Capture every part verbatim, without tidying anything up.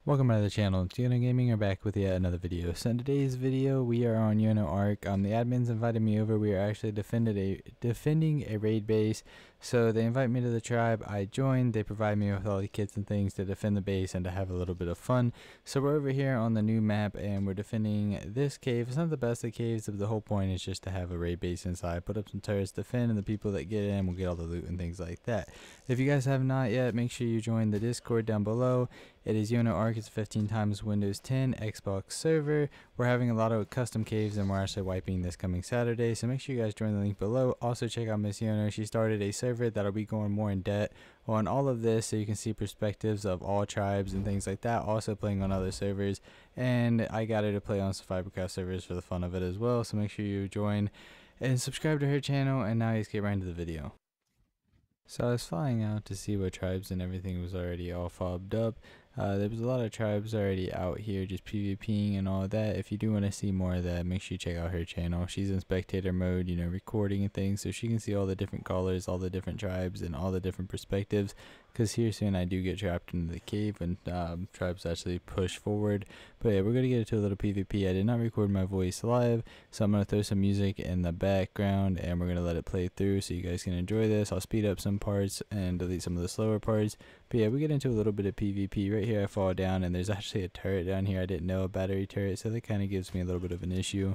Welcome back to the channel. It's Yono Gaming. Are back with yet another video. So in today's video, we are on Yono Ark. Um, the admins invited me over. We are actually defended a defending a raid base. So they invite me to the tribe. I joined. They provide me with all the kits and things to defend the base and to have a little bit of fun. So we're over here on the new map and we're defending this cave. It's not the best of caves, but the whole point is just to have a raid base inside. Put up some turrets, defend, and the people that get in will get all the loot and things like that. If you guys have not yet, make sure you join the Discord down below. It is Yono Ark. It's fifteen times Windows ten Xbox server. We're having a lot of custom caves and we're actually wiping this coming Saturday. So make sure you guys join the link below. Also check out Miss Yono. She started a server that'll be going more in depth on all of this so you can see perspectives of all tribes and things like that. Also playing on other servers. And I got her to play on some Fibercraft servers for the fun of it as well. So make sure you join and subscribe to her channel. And now let's get right into the video. So I was flying out to see what tribes and everything was already all fobbed up. Uh, there was a lot of tribes already out here just PvPing and all of that. If you do want to see more of that, make sure you check out her channel. She's in spectator mode, you know, recording and things, so she can see all the different colors, all the different tribes, and all the different perspectives. Because here soon I do get trapped into the cave and um, tribes actually push forward. But yeah, we're going to get into a little PvP. I did not record my voice live, so I'm going to throw some music in the background and we're going to let it play through so you guys can enjoy this. I'll speed up some parts and delete some of the slower parts. But yeah, we get into a little bit of PvP. Right here I fall down and there's actually a turret down here. I didn't know, a battery turret, so that kind of gives me a little bit of an issue.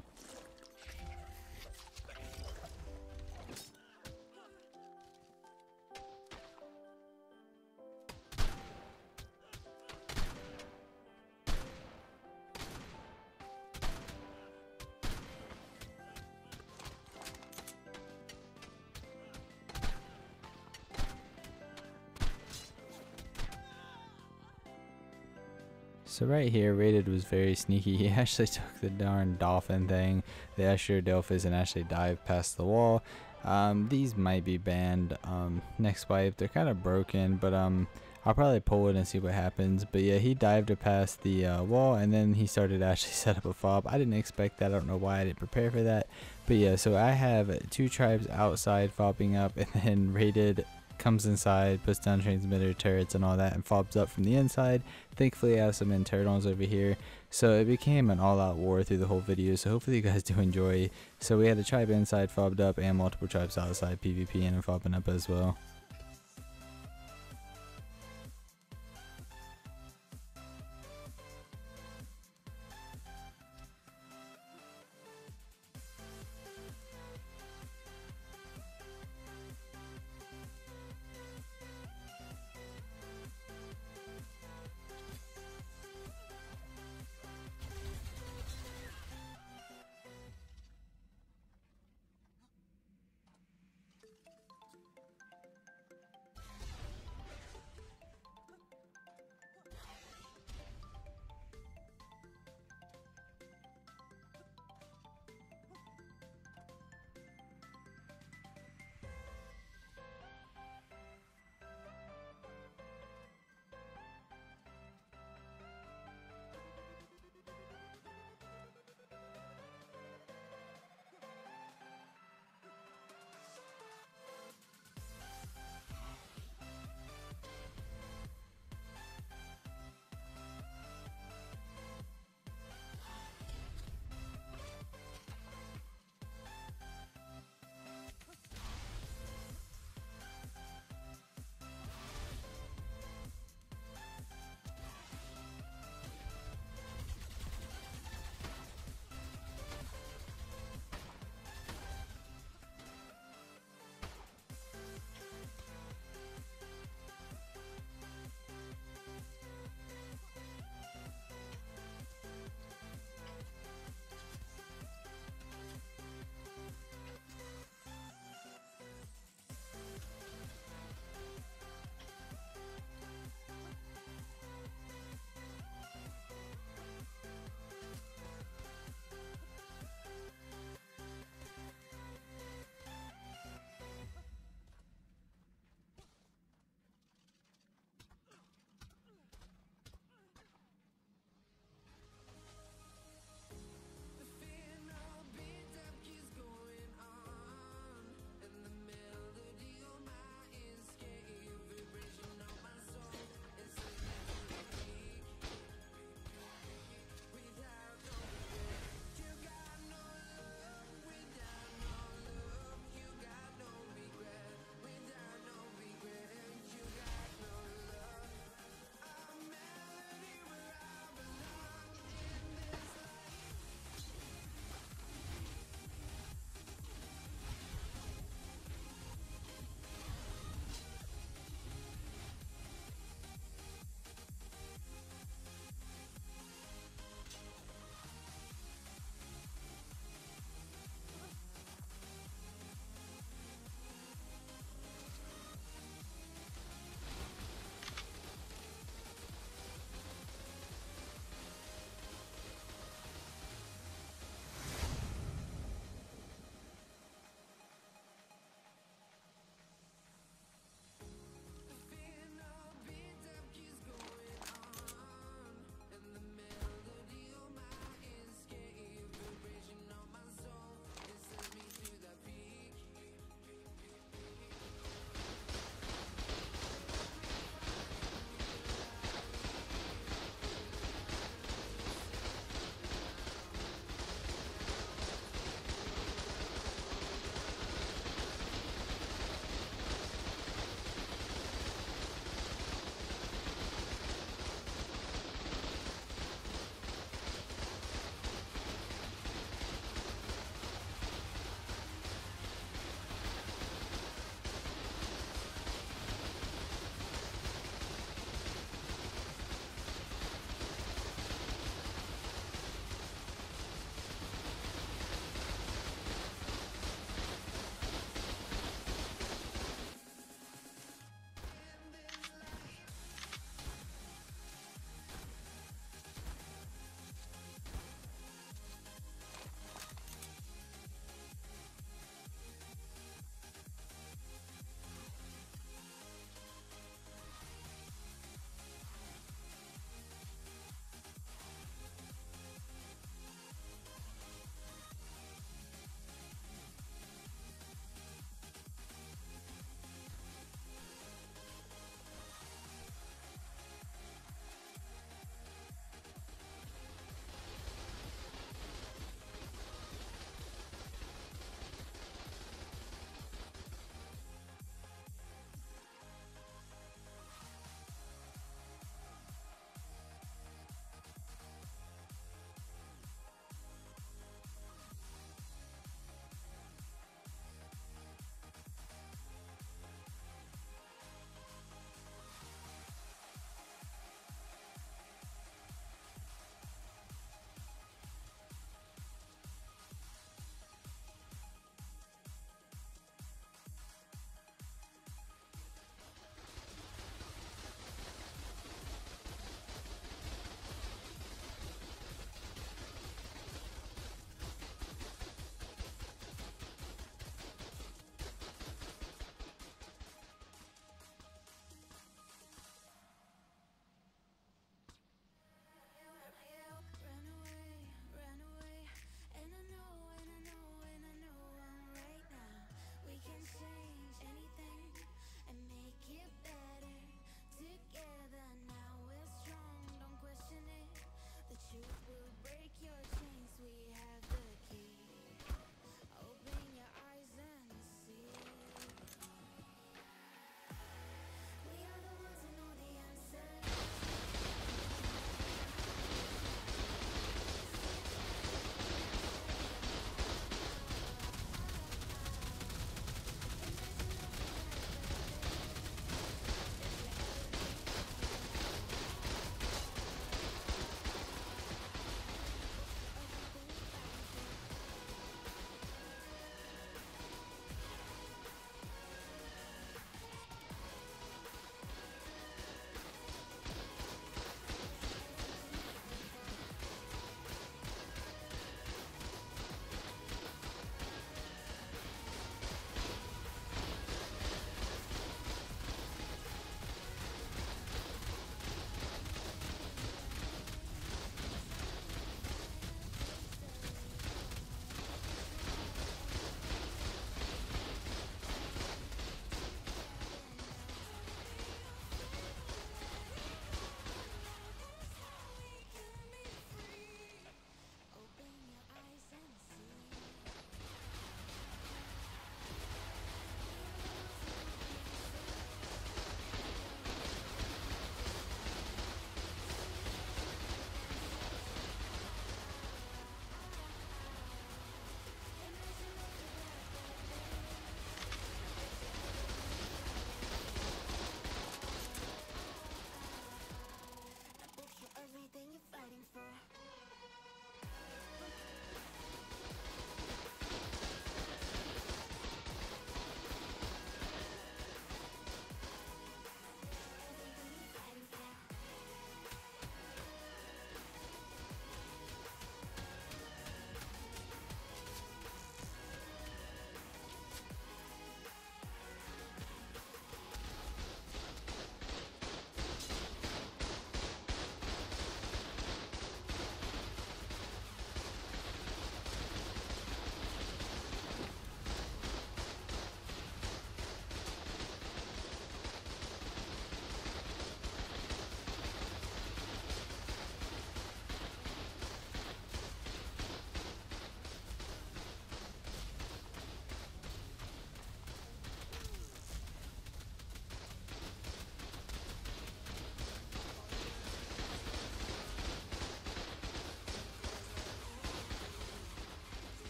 So right here, Rated was very sneaky. He actually took the darn dolphin thing, the Asher Delphis, and actually dived past the wall. Um, these might be banned um, next wipe. They're kind of broken, but um, I'll probably pull it and see what happens. But yeah, he dived past the uh, wall, and then he started to actually set up a fob. I didn't expect that. I don't know why I didn't prepare for that. But yeah, so I have two tribes outside fobbing up, and then Rated comes inside, puts down transmitter turrets and all that, and fobs up from the inside. Thankfully I have some internals over here, so it became an all-out war through the whole video, so hopefully you guys do enjoy. So we had a tribe inside fobbed up and multiple tribes outside PvP and fobbing up as well.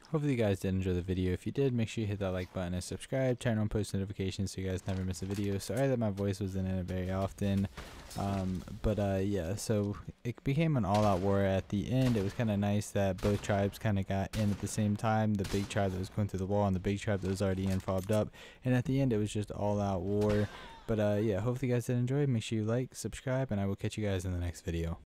hopefully you guys did enjoy the video. If you did, make sure you hit that like button and subscribe. Turn on post notifications so you guys never miss a video. Sorry that my voice wasn't in it very often. Um, but uh, yeah, so it became an all-out war at the end. It was kind of nice that both tribes kind of got in at the same time. The big tribe that was going through the wall and the big tribe that was already in fobbed up. And at the end, it was just all-out war. But uh, yeah, hopefully you guys did enjoy. Make sure you like, subscribe, and I will catch you guys in the next video.